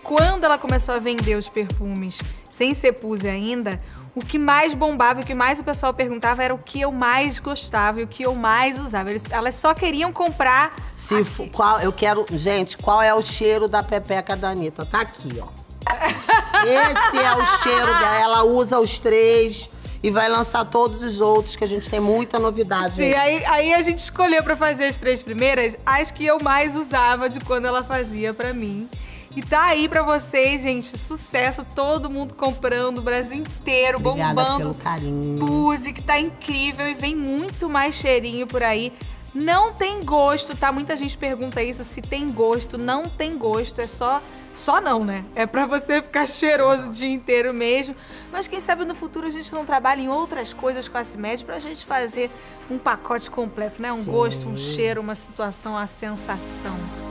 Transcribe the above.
quando ela começou a vender os perfumes sem ser Puse ainda, o que mais bombava, o que mais o pessoal perguntava era o que eu mais gostava e o que eu mais usava. Elas só queriam comprar... Eu quero... Gente, qual é o cheiro da pepeca da Anitta? Tá aqui, ó. Esse é o cheiro dela. Ela usa os 3 e vai lançar todos os outros, que a gente tem muita novidade. Sim, aí a gente escolheu pra fazer as 3 primeiras, as que eu mais usava de quando ela fazia pra mim. E tá aí pra vocês, gente, sucesso, todo mundo comprando, o Brasil inteiro, Obrigada bombando. pelo carinho. Puse, que tá incrível e vem muito mais cheirinho por aí. Não tem gosto, tá? Muita gente pergunta isso, se tem gosto. Não tem gosto, é só não, né? É pra você ficar cheiroso o dia inteiro mesmo. Mas quem sabe no futuro a gente não trabalha em outras coisas com a CIMED pra gente fazer um pacote completo, né? Um gosto, um cheiro, uma situação, uma sensação.